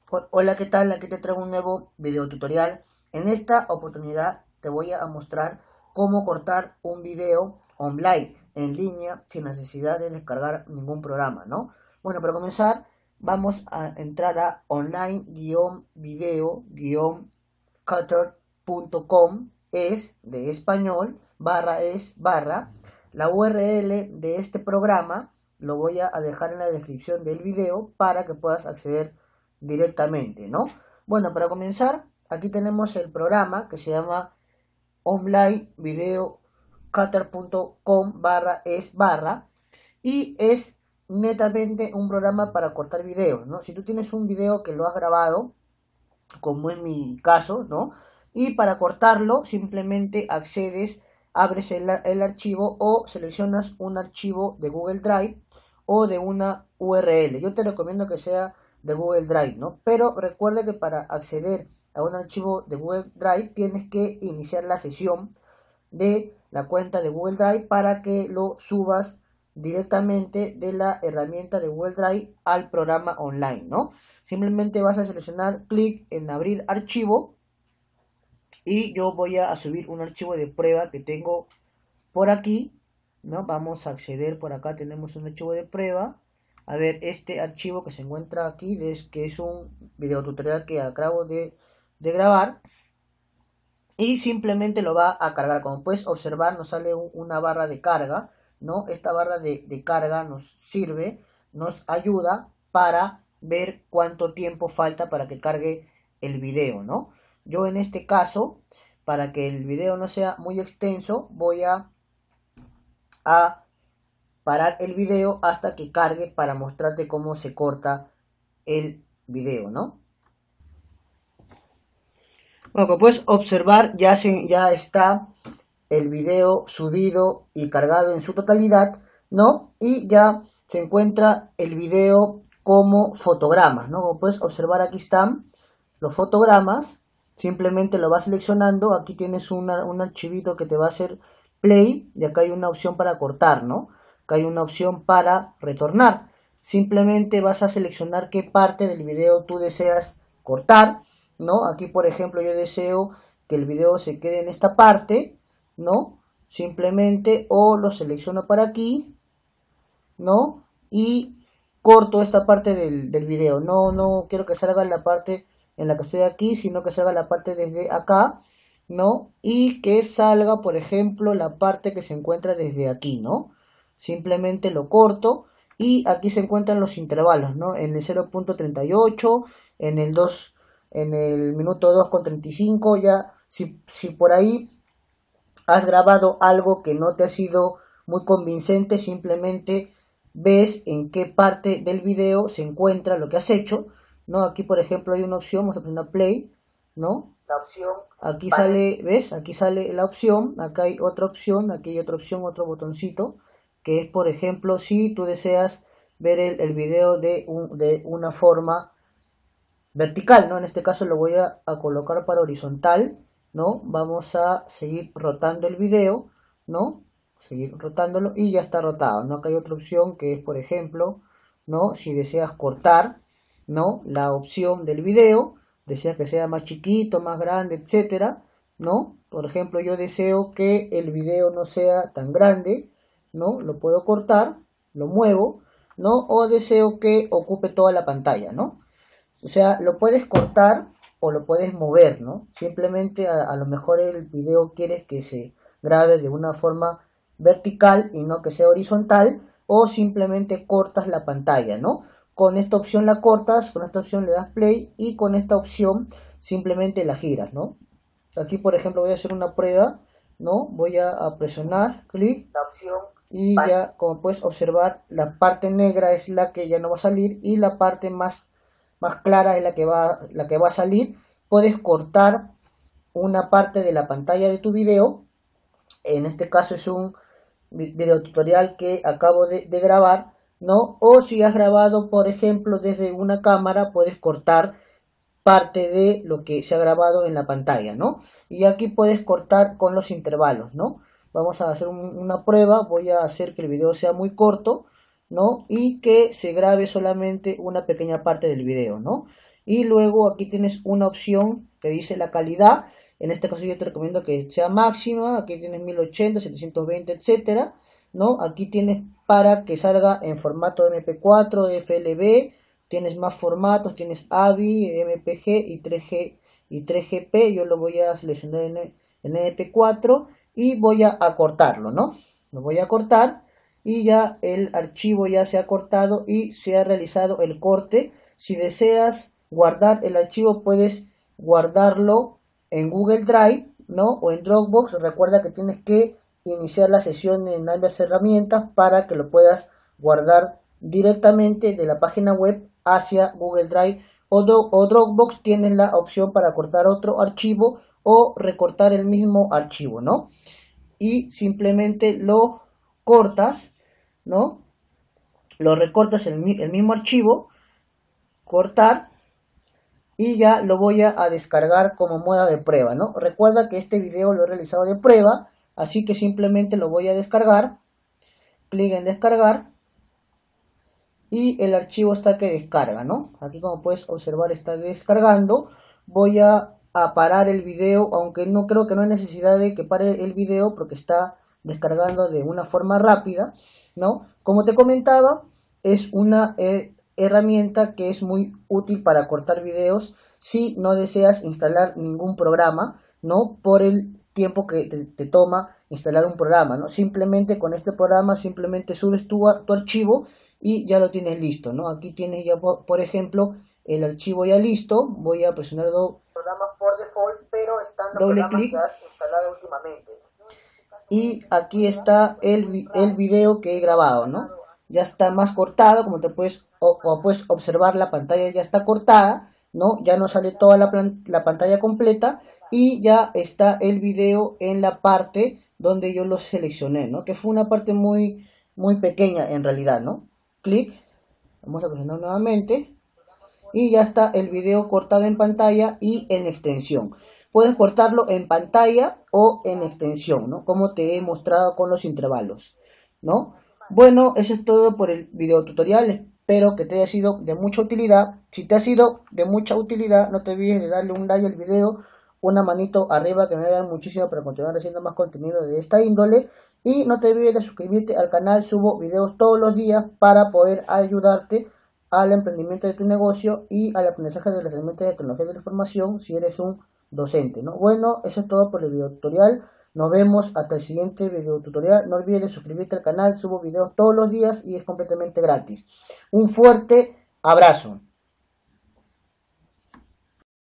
Hola, ¿qué tal? Aquí te traigo un nuevo video tutorial. En esta oportunidad te voy a mostrar cómo cortar un video online, en línea, sin necesidad de descargar ningún programa, ¿no? Bueno, para comenzar, vamos a entrar a online-video-cutter.com, es de español, barra. La URL de este programa lo voy a dejar en la descripción del video para que puedas acceder directamente, ¿no? Bueno, para comenzar, aquí tenemos el programa que se llama onlinevideocutter.com y es netamente un programa para cortar videos, ¿no? Si tú tienes un video que lo has grabado, como en mi caso, ¿no? Y para cortarlo simplemente accedes, abres el archivo o seleccionas un archivo de Google Drive o de una URL. Yo te recomiendo que sea de Google Drive, ¿no? Pero recuerda que para acceder a un archivo de Google Drive tienes que iniciar la sesión de la cuenta de Google Drive para que lo subas directamente de la herramienta de Google Drive al programa online, ¿no? Simplemente vas a seleccionar clic en abrir archivo y yo voy a subir un archivo de prueba que tengo por aquí, ¿no? Vamos a acceder por acá, tenemos un archivo de prueba. A ver, este archivo que se encuentra aquí, que es un video tutorial que acabo de grabar, y simplemente lo va a cargar. Como puedes observar, nos sale una barra de carga, ¿no? Esta barra de carga nos sirve, nos ayuda para ver cuánto tiempo falta para que cargue el video, ¿no? Yo en este caso, para que el video no sea muy extenso, voy a parar el video hasta que cargue para mostrarte cómo se corta el video, ¿no? Bueno, como puedes observar, ya está el video subido y cargado en su totalidad, ¿no? Y ya se encuentra el video como fotogramas, ¿no? Como puedes observar, aquí están los fotogramas. Simplemente lo vas seleccionando. Aquí tienes un archivito que te va a hacer play y acá hay una opción para cortar, ¿no? Acá hay una opción para retornar. Simplemente vas a seleccionar qué parte del video tú deseas cortar, ¿no? Aquí, por ejemplo, yo deseo que el video se quede en esta parte, ¿no? Simplemente o lo selecciono para aquí, ¿no? Y corto esta parte del video. No quiero que salga la parte en la que estoy aquí, sino que salga la parte desde acá, ¿no? Y que salga, por ejemplo, la parte que se encuentra desde aquí, ¿no? Simplemente lo corto y aquí se encuentran los intervalos, ¿no? En el 0.38, en el 2, en el minuto 2.35, ya, si por ahí has grabado algo que no te ha sido muy convincente, simplemente ves en qué parte del video se encuentra lo que has hecho, ¿no? Aquí, por ejemplo, hay una opción, vamos a poner play, ¿no? La opción, aquí sale, ¿ves? Aquí sale la opción, acá hay otra opción, aquí hay otra opción, otro botoncito, que es, por ejemplo, si tú deseas ver el video de una forma vertical, ¿no? En este caso lo voy a colocar para horizontal, ¿no? Vamos a seguir rotando el video, ¿no? Seguir rotándolo y ya está rotado, ¿no? Acá hay otra opción que es, por ejemplo, ¿no? Si deseas cortar, ¿no? La opción del video, deseas que sea más chiquito, más grande, etcétera, ¿no? Por ejemplo, yo deseo que el video no sea tan grande, ¿no? Lo puedo cortar, lo muevo, ¿no? O deseo que ocupe toda la pantalla, ¿no? O sea, lo puedes cortar o lo puedes mover, ¿no? Simplemente a lo mejor el video quieres que se grabe de una forma vertical y no que sea horizontal, o simplemente cortas la pantalla, ¿no? Con esta opción la cortas, con esta opción le das play y con esta opción simplemente la giras, ¿no? Aquí, por ejemplo, voy a hacer una prueba, ¿no? Voy a presionar clic la opción y ya, como puedes observar, la parte negra es la que ya no va a salir y la parte más clara es la que va a salir. Puedes cortar una parte de la pantalla de tu video. En este caso es un video tutorial que acabo de grabar, ¿no? O si has grabado, por ejemplo, desde una cámara, puedes cortar parte de lo que se ha grabado en la pantalla, ¿no? Y aquí puedes cortar con los intervalos, ¿no? Vamos a hacer una prueba, voy a hacer que el video sea muy corto, ¿no? Y que se grabe solamente una pequeña parte del video, ¿no? y luego aquí tienes una opción que dice la calidad. En este caso yo te recomiendo que sea máxima. Aquí tienes 1080, 720, etcétera, ¿no? Aquí tienes para que salga en formato MP4, FLV. Tienes más formatos, tienes AVI, MPG y 3GP. Yo lo voy a seleccionar en MP4 y voy a acortarlo, ¿no? Lo voy a cortar y ya el archivo ya se ha cortado y se ha realizado el corte. Si deseas guardar el archivo, puedes guardarlo en Google Drive, ¿no? O en Dropbox. Recuerda que tienes que iniciar la sesión en ambas herramientas para que lo puedas guardar directamente de la página web hacia Google Drive o Dropbox. Tienes la opción para cortar otro archivo o recortar el mismo archivo, ¿no? Y simplemente lo cortas, ¿no? Lo recortas el mismo archivo, cortar, y ya lo voy a descargar como moda de prueba, ¿no? Recuerda que este video lo he realizado de prueba, así que simplemente lo voy a descargar, clic en descargar y el archivo está que descarga, ¿no? Aquí, como puedes observar, está descargando. Voy a parar el video, aunque no creo que no hay necesidad de que pare el video porque está descargando de una forma rápida, ¿no? Como te comentaba, es una herramienta que es muy útil para cortar videos si no deseas instalar ningún programa, ¿no? Por el tiempo que te toma instalar un programa, ¿no? Simplemente con este programa simplemente subes tu archivo y ya lo tienes listo, ¿no? Aquí tienes ya, por ejemplo, el archivo ya listo. Voy a presionar programas por default, pero están los doble clic que has instalado últimamente. Y aquí está el video que he grabado, ¿no? Ya está más cortado, como te puedes observar, la pantalla ya está cortada, ¿no? Ya no sale toda la pantalla completa y ya está el video en la parte donde yo lo seleccioné, ¿no? Que fue una parte muy pequeña en realidad, ¿no? Clic, vamos a presionar nuevamente y ya está el video cortado en pantalla y en extensión. Puedes cortarlo en pantalla o en extensión, ¿no? Como te he mostrado con los intervalos, ¿no? Bueno, eso es todo por el video tutorial. Espero que te haya sido de mucha utilidad. Si te ha sido de mucha utilidad, no te olvides de darle un like al video, una manito arriba, que me ayudan muchísimo para continuar haciendo más contenido de esta índole. Y no te olvides de suscribirte al canal. Subo videos todos los días para poder ayudarte al emprendimiento de tu negocio y al aprendizaje de las herramientas de tecnología de la información si eres un docente, ¿no? Bueno, eso es todo por el video tutorial. Nos vemos hasta el siguiente video tutorial. No olvides de suscribirte al canal. Subo videos todos los días y es completamente gratis. Un fuerte abrazo.